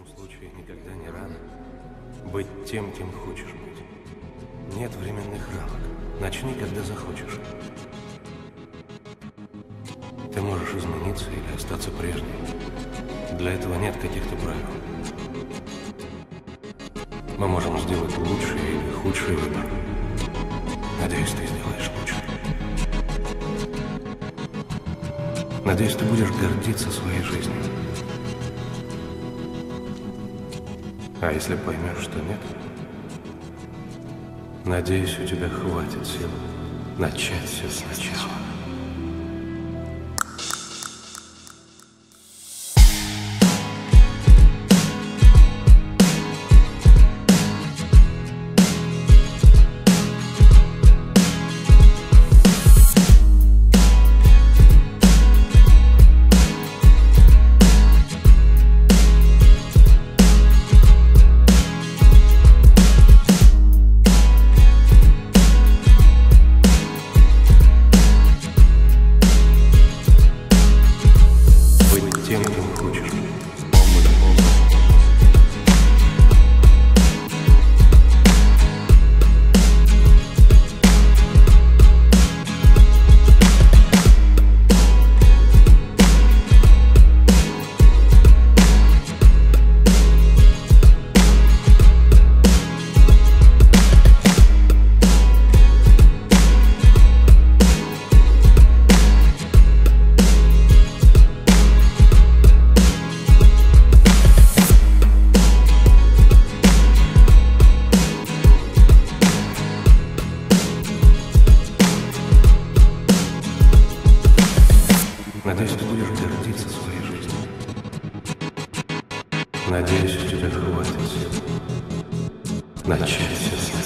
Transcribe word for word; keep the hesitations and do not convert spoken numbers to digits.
любом случае никогда не рано быть тем, кем хочешь быть. Нет временных рамок. Начни, когда захочешь. Ты можешь измениться или остаться прежним. Для этого нет каких-то правил. Мы можем сделать лучший или худший выбор. Надеюсь, ты сделаешь лучший. Надеюсь, ты будешь гордиться своей жизнью. А если поймешь, что нет, надеюсь, у тебя хватит сил начать все сначала. Тем, кем хочешь. Надеюсь, ты будешь гордиться своей жизнью. Надеюсь, у тебя хватит сил начать все.